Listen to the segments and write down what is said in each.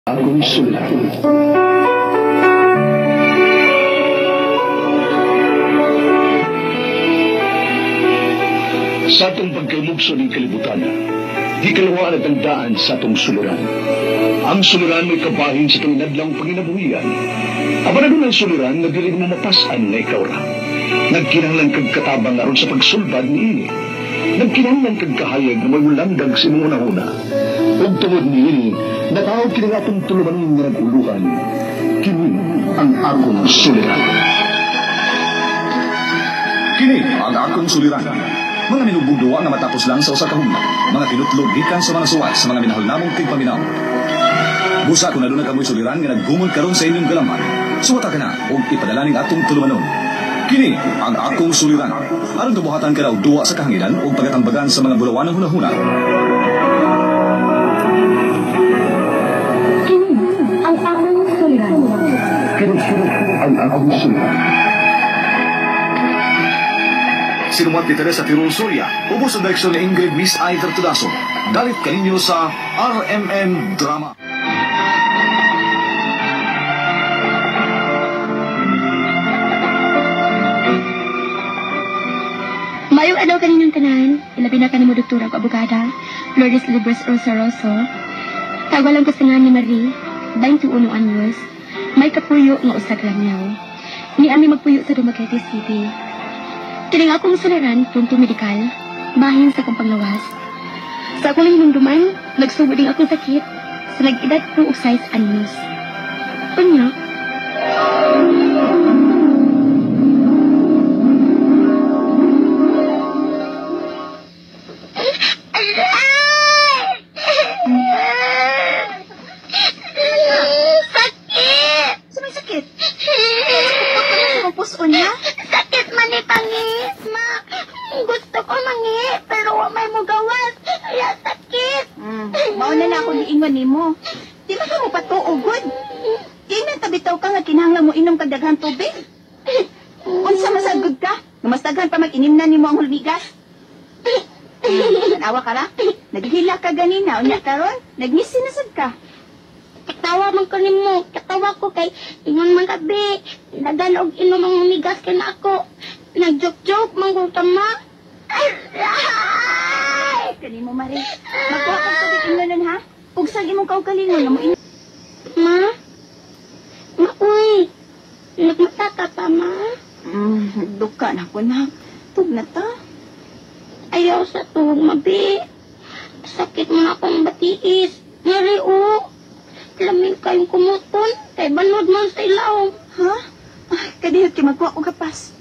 Akong sulat. Sa atong pagkaymugso ng kalibutan, di kalawaan at ang daan sa atong suliran. Ang suliran may kabahin sa itong nadlang panginabuhian. Aba na doon ang suliran na dili mo mapasan na ikaw ra. Nagkinahanglan kag katabang aron sa pagsulbad ni ini. Nagkinahanglan kag kahayag na may ulandag sa imong una-una. Ug tungod ni ini, natawag kini nga itong tulumanin nga nag-uluhan. Kini ang akong suliran. Kini ang akong suliran. Mga minubugduwa nga matapos lang sa usa ka hugna. Mga tinutlog gikan sa mga suwat sa mga minahal namong tigpaminaw. Busa kung naduna kamoy suliran nga naggumol karon sa inyong galaman. Suwata ka na ug ipadala ning atong tulumanon. Kini ang akong suliran. Aron tubuhatan ka daw duwa sa kahanginan ug pagatambagan sa mga bulawan ng hunahuna. Kini ang akong suliran. Kini ang akong suliran. Sinumat ni Teresa Tirul Surya, ubos ang direksyon ni Ingrid Miss Aither Tudaso. Dalit kaninyo sa RMN Drama. Mayong adlaw kaninyong tanan, ilabi na kanimo doktora o abogada, Lourdes Libres Rosaroso. Tawalan ko sa nga ni Marie, 21 anyos, may kapuyo nga usag lanyaw. Ni ami magpuyo sa Dumaguete City. Kining akong suliran, punto medikal, bahin sa kong panglawas. Sa akong hinumduman, nagsugod din akong sakit sa nag-edad ko og 6 anyos. Unya, Sakit! sumay sakit. Sakit puso niya? Sakit man ni pangit, ma. Gusto ko mangi, pero wa may mo gawas. Kaya sakit. Mauna na ako niingon nimo. Di ba ka mo patuugod? Di na tabitaw ka nga kinahanglan mo inom kag daghang tubig. Unsa masagod ka? Mas daghan pa mag-inim na nimo ang hulmigas. Tanawa ka ra? Naghila ka ganina, unya karon, nagnisinasad ka. Katawa man ko nimo. Katawa ko kay ingon man gabi. Dagan og inom ang umigas kay na ako. Nagjoke-joke man ko tama. Aray! Kanimo Mari. Magkuha ka tubig inunan ha? Ug sang imong kaugalingon nga mo inom. Ma? Ma, uy. Nagmata ka pa, ma? Duka na ko na. Tug na ta. Ayaw sa tuwag, mabi. Sakit mo na akong batiis. Ngari, o. Lamig kayong kumuton. Kay banod man sa ilaw. Ha? Ay, kadihot ki magkuha og kapas.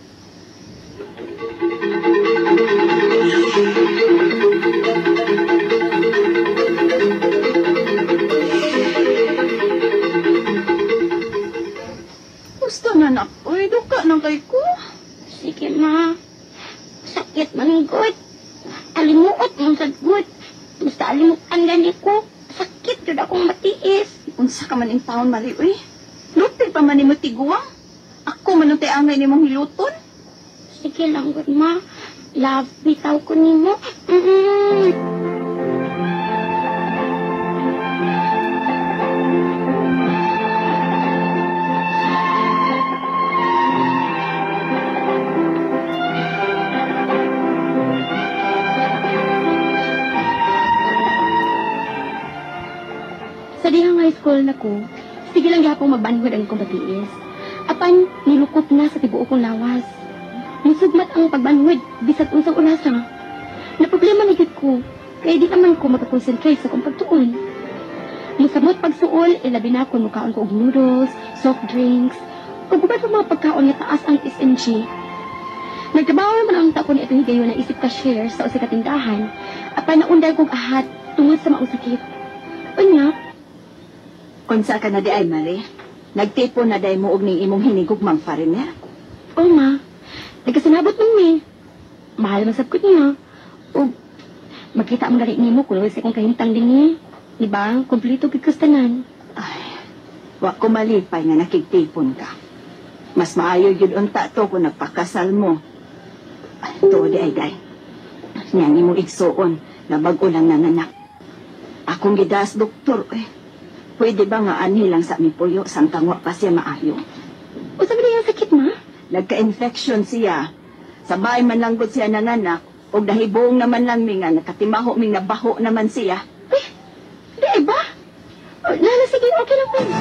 Gusto na nak. Uy, duka na kay ko. Sige, ma. Sakit man good. Alimuot man sa good. Basta alimutan gani ko. Sakit yun akong matiis. Unsa ka man in taon, Mari, uy. Lupi pa man nimo tiguang. Ako man ang angay nimong hiluton. Sige lang, good, ma. Love, bitaw ko nimo. Sa dihang high school na ko, sige lang yapong mabanhod ang kong batiis. Apan, nilukop na sa tibuok kong lawas. Nisugmat ang pagbanhod, bisag unsang ulasa. Na problema na gid ko, kaya di naman ko makakonsentrate sa kong pagtuon. Musamot pagsuol, ilabi na ko mukaon ko og noodles, soft drinks, ug ubad pa mga pagkaon nga taas ang SNG. Nagtrabaho man ang tako ni atong higayon na isip ka share sa usa ka tindahan, apan naunday kog ahat tungod sa mausakit. Unya, Unsa ka na di ay, Mari? Nagtipo na day mo og ning imong hinigugmang foreigner? oh ma, nagkasanabot man mi. Mahal man sabkot niya. O, magkita mo na rin mo kung sa kong kahintang din niya. Diba? Kompleto kikastanan. Ay, wa ko malipay nga nakigtipon ka. Mas maayo yun unta to kung nagpakasal mo. Ay, to di ay, day. Nyan imong igsuon na bago lang nanganak. Akong gidas doktor, eh. Pwede ba nga anhi lang sa aming puyo sang tangwa pa siya maayo? O sabi niya sakit, ma? Nagka-infection siya. Sabay man lang gud siya nanganak, o dahibong naman lang mi nga nakatimaho mi nga baho naman siya. Di ba? Lala, sige, okay lang po.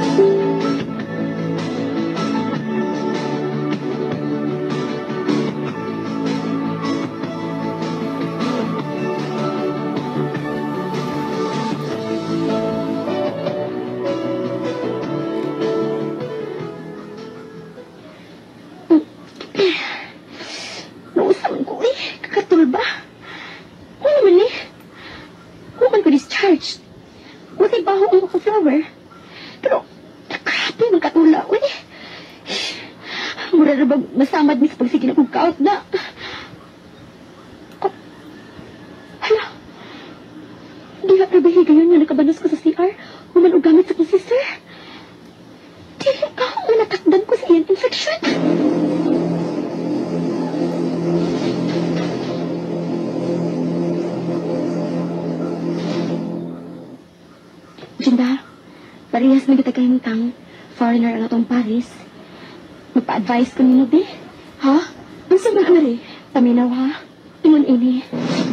Nausaman ko kakatul ba? Ano naman Human ko discharged. Buti baho ang mga flower. Pero, grabe ng katula. Mura na ba masamad ni sa pagsige na kong kaot na? Oh, hala. Di ka trabahi gayon nga nakabanos ko sa CR. Human o gamit sa kong sister. Dili ka ako natakdan ko sa iyang infection. Jinda, parehas na kita kahintang foreigner ang atong Paris. Magpa-advise ko ninyo, be. Ha? Ang sa mga ari? Paminaw, ha? Ingon ini.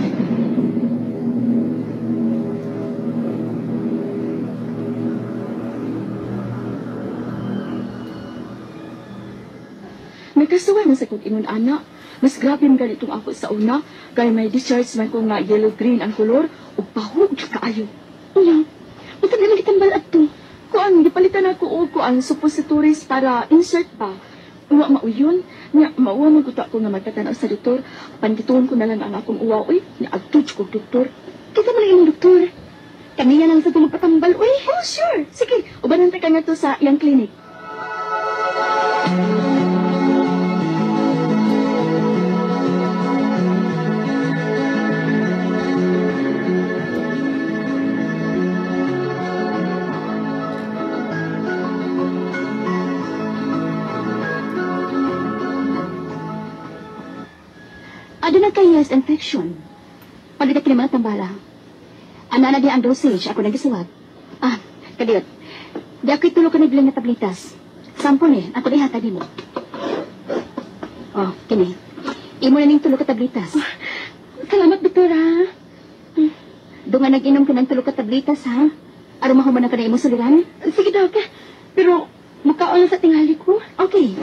May kasuwa na sa kong ingon, anak. Mas grabe ang ganitong ako sa una. Kaya may discharge man ko nga yellow-green ang kolor o pahog kaayo. Unya. Ito na lang kitambal at to. Kuan, gipalitan ako o kuan suppositories para insert pa. Uwa mauyon, nga mauwa mo kuta ko nga magtatanaw sa doktor. Pandituon ko na lang ang akong uwa, uy. Niagtuj ko, doktor. Kita mo lang yung doktor. Kami nga lang sa magpatambal, uy. Oh, sure. Sige, ubanan ka nga to sa iyang clinic. Ado na kay yeast infection. Pagdating naman at tambala. Ana na di ang dosage, ako nagisuwat. Kadiyot. Di ako'y tulog ka nagbilang na tablitas. Sample ako di hata di mo. Oh, kini. Imo na ning tulog ka tablitas. Salamat, doktora. Doon nga nag-inom ka ng tulog ka tablitas, ha? Araw mahuman ka na imo suliran? Sige, dok. Pero, makaon sa tingali ko. Okay.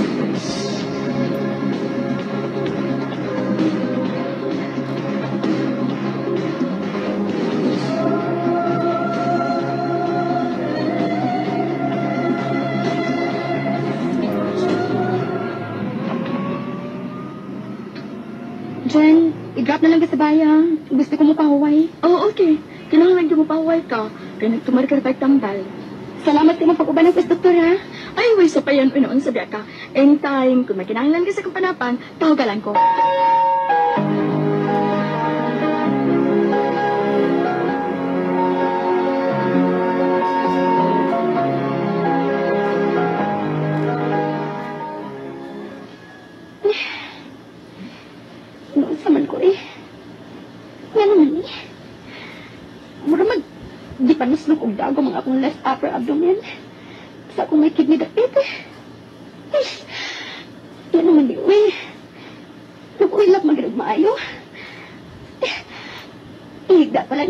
Jen, i-drop na lang ka sa bayan. Gusto ko mo pahuway. Oh, okay. Kinahanglan ko mo pahuway ka. Kaya nagtumar ka na kahit tambal. Salamat ka mo pag-uban ng doktor, ha? Ay, way, so pa yan. Pinoon sabi ka. Anytime, kung may kinahanglan ka sa kapanapan, tawagan ko. Saman ko Nga naman Mura di pa naslog og dago mga akong left upper abdomen. Sa akong may kidney dapit Yan naman di nag-uilap magirag maayo. Ihigda pa lang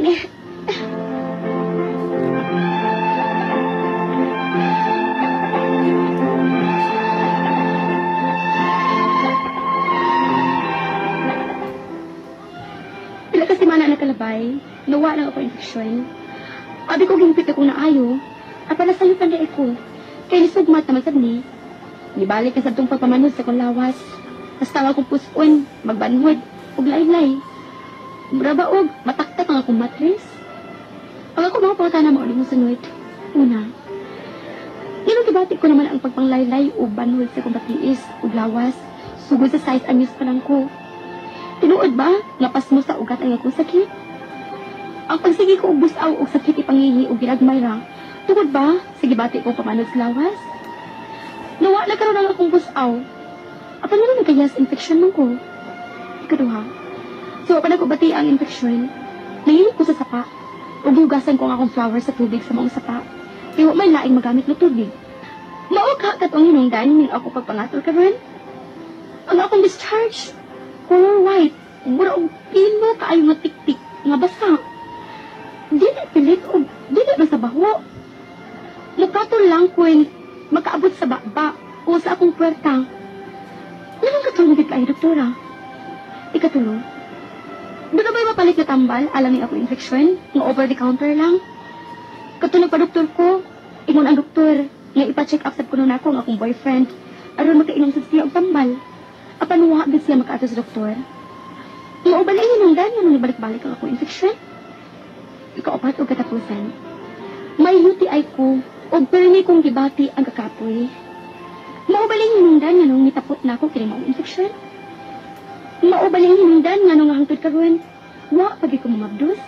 nakalabay, nawa lang ako infeksyon. Abi ko gimpit ako na ayo, at pala sa'yo panday ko. Kaya nisugmat naman sa ni. Nibalik na sa itong pagpamanod sa kong lawas. Tapos tawa kong puspon, magbanhod, ug laylay. Braba og, mataktak ang akong matres. Ang ako mga pangkana mo ulit mo sunod. Una, inong ko naman ang pagpanglaylay o banhod sa kong batiis, ug lawas. Sugod sa size anyos pa lang ko. Tinuod ba? Lapas mo sa ugat ang akong sakit? Ang pagsigi ko og busaw og sakit ipangihi og ginagmay ra. Tungod ba? Sige bati ko pamanod sa lawas. Nawa na karon ang akong busaw. At ano na nagkayas infection man ko? Ikaduha. So, pa ko bati ang infection, nahilip ko sa sapa. ug hugasan ko ang akong flowers sa tubig sa mga sapa. Kaya may laing magamit na tubig. Mao ka katong hinungdan ning ako pagpangatol karon. Ang akong discharge, color white, mura og pino kaayo nga tiktik nga basa. Dili pilit o dili na sa baho. Mukatol lang kung makaabot sa baba o sa akong puwerta. Anong katulog kayo, doktora? Ikatulo, doon ba mapalit na tambal, alam niyo ako infection, ng over the counter lang? Katulog pa doktor ko, ingon ang doktor, nga ipa-check up sa kuno na ako ang akong boyfriend, aron makainom sa siya og tambal. Apan wa gid siya makaato sa doktor. Maubalin yung dan yung balik-balik ang akong infection. Ikaapat o katapusan. May UTI ko o permi kong gibati ang kakapoy. Maubalin yung dan nga nung nitapot na ako kini mao infection. Maubalin yung dan nga nung hangtod karon. Wa pagi ko mamabdos.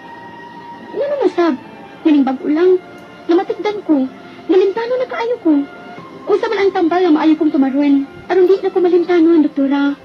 Ano masab? Nganing bag-o lang. Namatigdan ko. Malintano na kaayo ko. Usa man ang tambal nga maayo kong tumaron. Aron di na ko malintanon, doktora.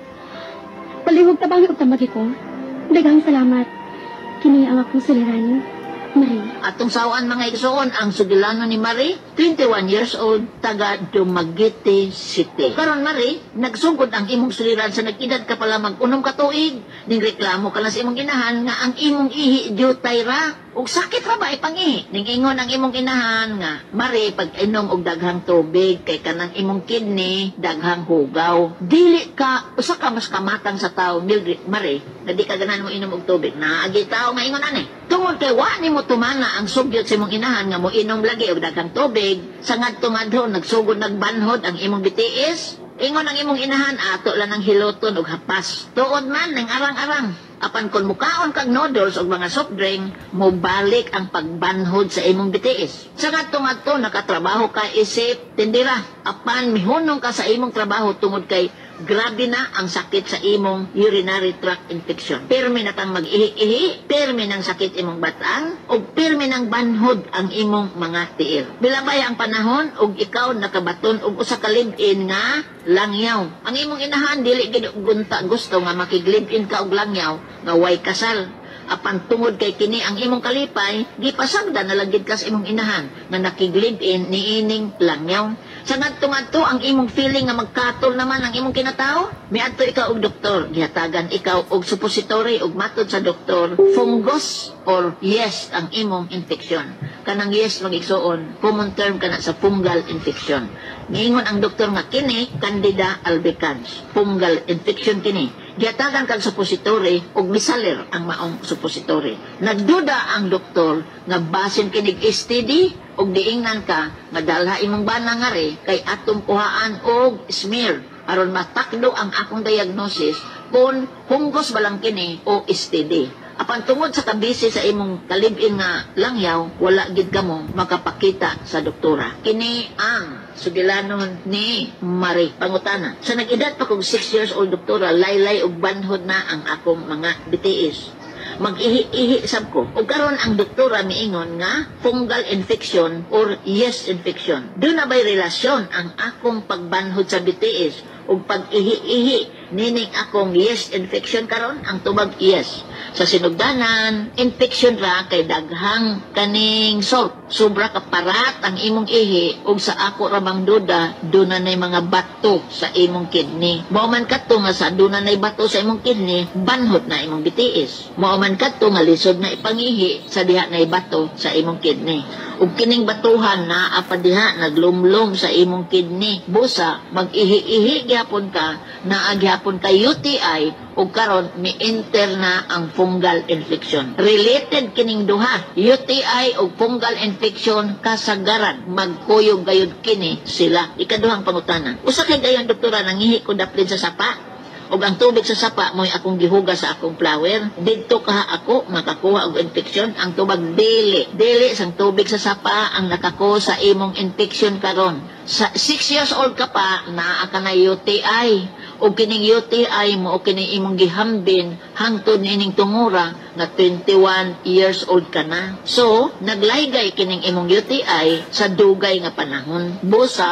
Paliwag tabangi og tambagi ko. Daghang salamat. Kini ang akong suliran, Marie. Atong sawaan mga igsoon, ang sugilano ni Marie, 21 years old, taga Dumaguete City. Karon Marie, nagsugod ang imong suliran sa nag-edad ka pala mag-unom ka tuig. Ning reklamo ka lang sa imong inahan nga ang imong ihi jutay ra. Ug sakit ra ba ipangihi? Ning ingon ang imong inahan nga, Marie, pag inom og daghang tubig kay kanang imong kidney daghang hugaw. Dili ka usa ka mas kamatang sa tawo, Mildred Marie, nga di ka ganahan mo inom og tubig. Naagi tawo nga ingon ani. Tungod kay wa nimo tumana ang sugyot sa imong inahan nga mo inom lagi og daghang tubig, sa ngadto-ngadto nagsugod nagbanhod ang imong bitiis. Ingon ang imong inahan ato lang ang hiloton og hapas. Tuod man ning arang-arang. Apan kon mukaon kag noodles o mga soft drink, mo balik ang pagbanhod sa imong bitiis. Sa ngadto-ngadto nakatrabaho ka isip tindira. Apan mihunong ka sa imong trabaho tungod kay grabe na ang sakit sa imong urinary tract infection. Pirmi na kang mag-ihi-ihi, pirmi ng sakit imong batang, o pirmi ng banhod ang imong mga tiil. Bilabay ang panahon, og ikaw nakabaton og usa ka live-in nga langyaw. Ang imong inahan dili gid gunta gusto nga makig-live-in ka og langyaw nga way kasal. Apan tungod kay kini ang imong kalipay, gipasagda na lang gid ka sa imong inahan nga nakig-live-in niining langyaw. Sa ngadto-ngadto ang imong feeling nga magkatol naman ang imong kinatao, miadto ikaw og doktor, gihatagan ikaw og suppository og matod sa doktor, fungus or yeast ang imong infection. Kanang yeast mag-igsoon, common term kana sa fungal infection. Niingon ang doktor nga kini Candida albicans, fungal infection kini. Gihatagan kang suppository og misalir ang maong suppository. Nagduda ang doktor nga basin kinig STD og diingnan ka nga dalha imong bana nga re kay atong kuhaan og smear aron matakdo ang akong diagnosis kung fungus ba lang kini o STD. Apan tungod sa kabisi sa imong kalib-in nga langyaw, wala gid kamo makapakita sa doktora. Kini ang sugilanon ni Marie. Pangutana, sa nag-edad pa kong 6 years old, doktora, laylay og banhod na ang akong mga bitiis. Mag-ihi-ihi sab ko. O karon ang doktora miingon nga fungal infection or yeast infection. Doon na ba'y relasyon ang akong pagbanhod sa bitiis o pag-ihi-ihi nining akong yeast infection karon? Ang tubag yes. Sa sinugdanan, infection ra kay daghang kaning salt. Sobra kaparat ang imong ihi ug sa ako ramang duda, doon na mga bato sa imong kidney. Mao man kadto nga sa doon na bato sa imong kidney, banhod na imong bitiis. Mao man kadto nga lisod na ipangihi sa diha na bato sa imong kidney. Ug kining batuhan na apa diha naglumlom sa imong kidney. Busa mag-ihi-ihi gyapon ka, naa gyapon ka UTI ug karon mi-enter na ang fungal infection. Related kining duha, UTI ug fungal infection kasagaran magkuyog gayud kini sila. Ikaduhang pangutana. Usa kay dayon doktora nangihi ko daplin sa sapa. Og ang tubig sa sapa mo'y akong gihugas sa akong flower. Didto kaha ako makakuha og infection. Ang tubag dili sang tubig sa sapa ang nakakuha sa imong infection karon. Sa 6 years old ka pa, naa ka na UTI. O kining UTI mo o kining imong gihambin hangtod nining tungura nga 21 years old ka na. So, naglaygay kining imong UTI sa dugay nga panahon. Busa,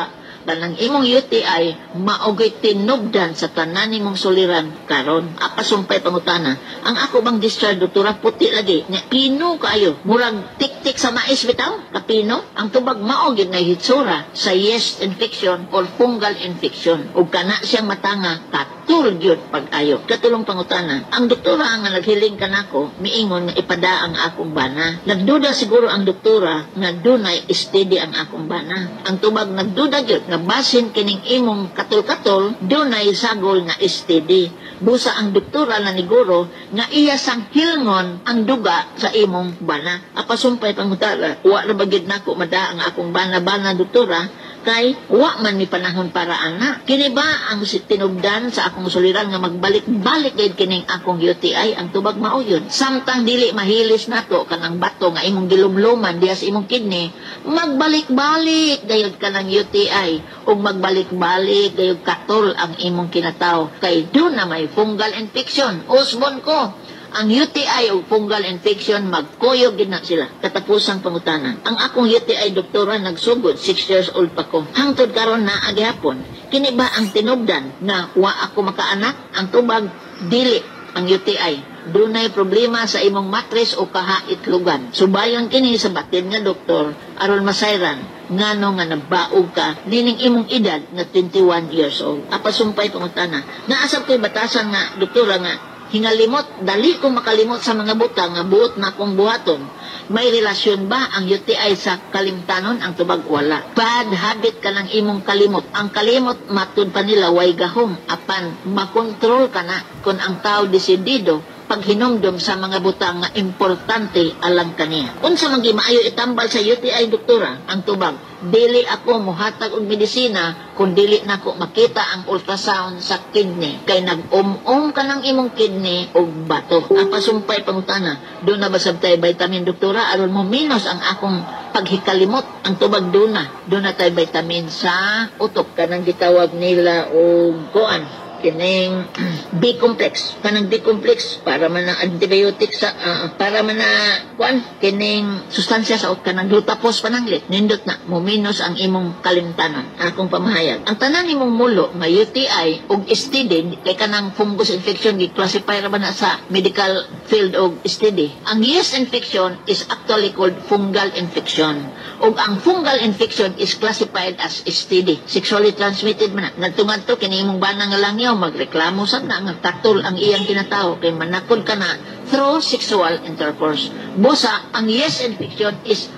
kanang imong UTI maugay tinubdan sa tanan nimong suliran karon. Apasumpay pangutana. Ang ako bang discharge doktora puti lagi. Nya pino kaayo. Murag tik-tik sa mais bitaw. Kapino. Ang tubag mao gyud na hitsura sa yeast infection or fungal infection. Ug kana siyang matanga katul gyud pag-ayo. Katulong pangutana. Ang doktora nga naghiling kanako miingon nga ipada ang akong bana. Nagduda siguro ang doktora nga dunay steady ang akong bana. Ang tubag nagduda gyud nga basin kining imong katul-katul dunay sagol nga steady. Busa ang doktora na niguro nga iya sang hilngon ang duga sa imong bana. Apasumpay pangutala, wa ra bagid nako mada ang akong bana-bana doktora kay wa man mi panahon para ana. Kini ba ang tinubdan sa akong suliran nga magbalik-balik gayud kining akong UTI? Ang tubag mao yun. Samtang dili mahilis nato kanang bato nga imong gilumluman diha sa imong kidney, magbalik-balik gayud kanang UTI ug magbalik-balik gayud katol ang imong kinataw kay do na may fungal infection. Usbon ko ang UTI o fungal infection, magkuyog din na sila. Katapusang pangutanan. Ang akong UTI doktora nagsugod, 6 years old pa ko. Hangtod karon na agihapon. Kini ba ang tinubdan na wa ako makaanak? Ang tubag, dili ang UTI. Dunay problema sa imong matris o kahaitlugan. Subayon kini sa batid nga doktor, aron masayran, ngano nga nabaog ka, nining imong edad na 21 years old. Apasumpay pangutana. Naasab ko'y batasan nga, doktora nga, hingalimot, dali ko makalimot sa mga butang nga buot na akong buhaton. May relasyon ba ang UTI sa kalimtanon? Ang tubag wala. Bad habit ka ng imong kalimot. Ang kalimot matud pa nila way gahom apan makontrol ka na kung ang tao desidido paghinomdom sa mga butang nga importante alang kaniya. Unsa man maayo itambal sa UTI doktora? Ang tubag, dili ako muhatag og medisina kung dili nako makita ang ultrasound sa kidney kay nag-um ka ng imong kidney og bato. Ang pasumpay pangutana, do na ba sabtay vitamin doktora aron mo minus ang akong paghikalimot? Ang tubag do na tay vitamin sa utok kanang gitawag nila og kuan kining B-complex. Kanang B-complex para man ang antibiotic sa para man na kuan kining sustansya sa kanang glutapos pananglit. Nindot na mo minus ang imong kalimtanon. Akong pamahayag. Ang tanan imong mulo nga UTI ug STD kay kanang fungus infection gi-classify ra ba na sa medical field og STD. Ang yeast infection is actually called fungal infection. Ug ang fungal infection is classified as STD. Sexually transmitted man. Nagtungad to kini imong bana nga langyaw magreklamo sad na nga katol ang iyang kinatawo kay manakod ka na through sexual intercourse. Busa, ang yeast infection is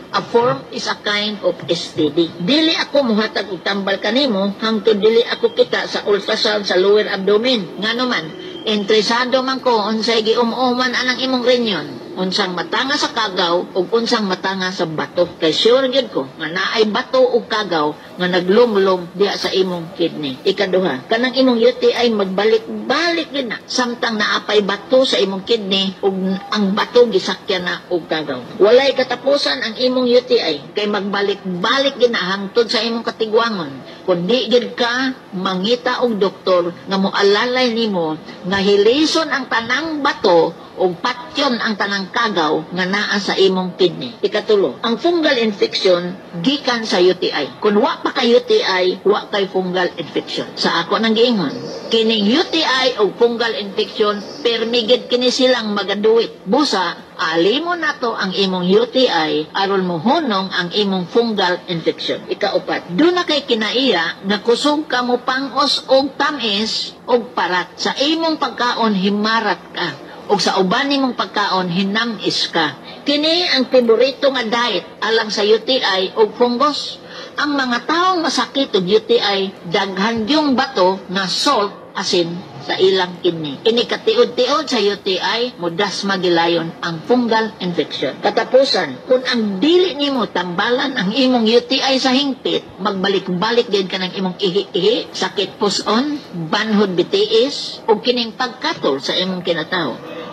a kind of STD. Dili ako muhatag og tambal kanimo hangtod dili ako kita sa ultrasound sa lower abdomen. Ngano man, interesado man ko unsay gium-uman anang imong renyon. Unsang matanga sa kagaw ug unsang matanga sa bato. Kay sure gyud ko nga naay bato ug kagaw nga naglumlum diha sa imong kidney. Ikaduha, kanang imong UTI magbalik-balik gyud na samtang naapay bato sa imong kidney ug ang bato gisakyan na og kagaw. Walay katapusan ang imong UTI kay magbalik-balik gyud na hangtod sa imong katigwangon. Kung di gyud ka mangita og doktor nga moalalay nimo nga hilison ang tanang bato o patyon ang tanang kagaw nga naa sa imong kidney. Ikatulo, ang fungal infection gikan sa UTI. Kung wa pa kay UTI, wa kay fungal infection. Sa ako nang giingon, kining UTI o fungal infection permigid kini silang magaduit. Busa, alimon nato ang imong UTI aron mo hunong ang imong fungal infection. Ikaupat, do na kay kinaiya nga kusog ka mo pangos og tamis og parat. Sa imong pagkaon himarat ka o sa uban nimong pagkaon hinamis ka. Kini ang paborito nga diet alang sa UTI o fungus. Ang mga taong masakit og UTI daghan yung bato na salt asin sa ilang kidney. Ini katiud-tiud sa UTI mudas magilayon ang fungal infection. Katapusan, kung ang dili nimo tambalan ang imong UTI sa hingpit, magbalik-balik din ka ng imong ihi-ihi, sakit puson, banhod bitiis, o kining pagkatol sa imong kinatawo.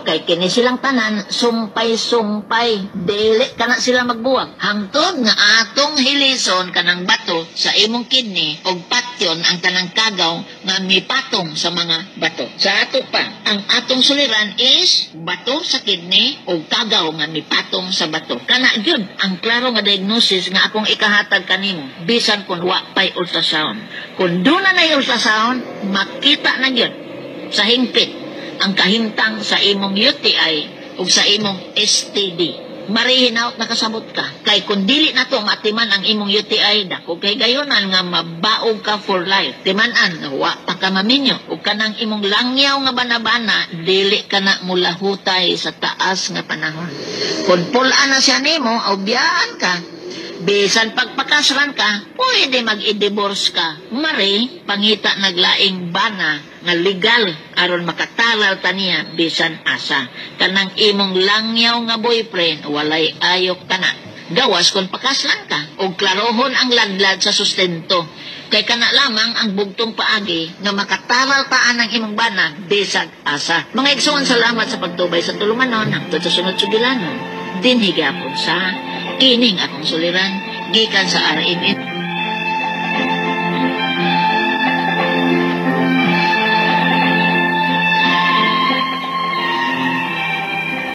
kay kini silang tanan sumpay-sumpay dili kana sila magbuwag hangtod nga atong hilison kanang bato sa imong kidney og patyon ang tanang kagaw nga mipatong sa mga bato. Sa ato pa ang atong suliran is bato sa kidney o kagaw nga mipatong sa bato. Kana gyud ang klaro nga diagnosis nga akong ikahatag kanimo bisan kun wa pay ultrasound. Kung doon na ultrasound, makita na gyud sa hingpit ang kahimtang sa imong UTI o sa imong STD. Marihinaw nakasabot ka. Kay kung dili na to matiman ang imong UTI, dako kay gayonan nga mabaog ka for life. Timanan, wa pa ka maminyo. O kanang imong langyaw nga banabana, dili ka na mulahutay sa taas nga panahon. Kung pulaan na siya nimo, obiyaan ka. Bisan pagpakasran ka, pwede mag-i-divorce ka. Mari, pangita naglaing bana nga legal aron makatalal ta niya bisan asa. Kanang imong langyaw nga boyfriend, walay ayok ka na. Gawas kung pakasran ka, o klarohon ang ladlad sa sustento. Kay kana lamang ang bugtong paagi nga makataral taan ang imong bana bisag asa. Mga igsoon, salamat sa pagtubay sa tulumanon hangtod sa sunod sugilanon. Dinhigapon sa kining akong suliran gikan sa RMN.